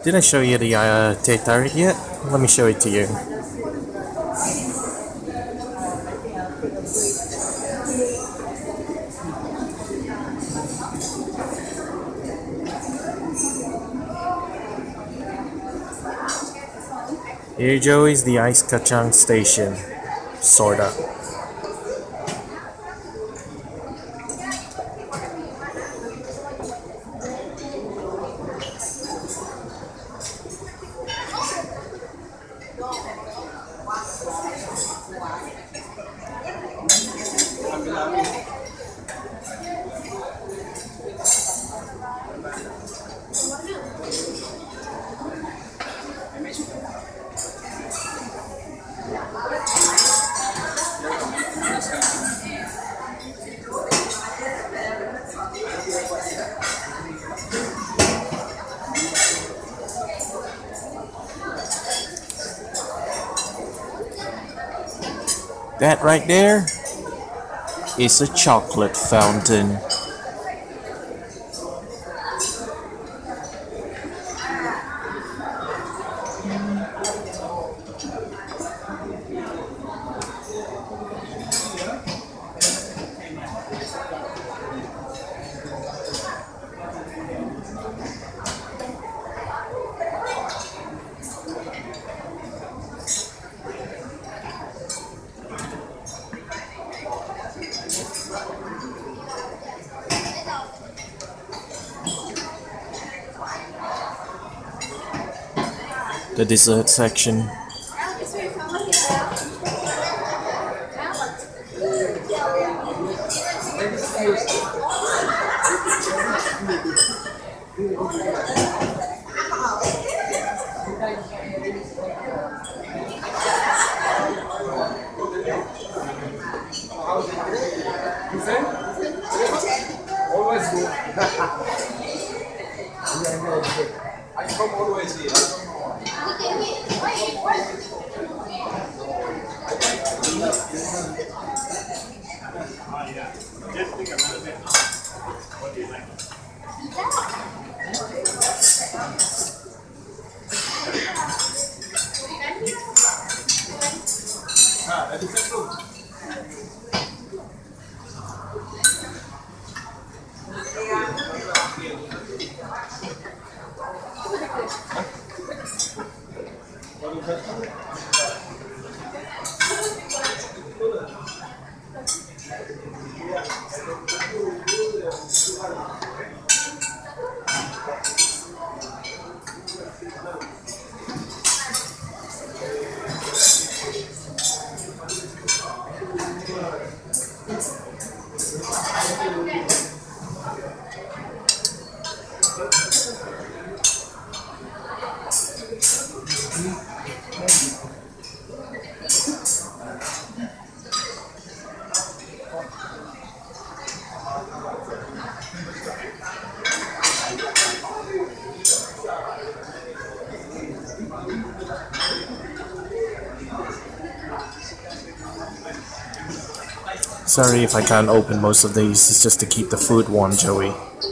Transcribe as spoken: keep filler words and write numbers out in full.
Did I show you the uh, Teh Tarik yet? Let me show it to you. Here, Joey, is the Ice Kacang station. Sorta. That right there is a chocolate fountain. The dessert section. Always good. I come always here. Ah, that is true. Sorry if I can't open most of these, it's just to keep the food warm, Joey.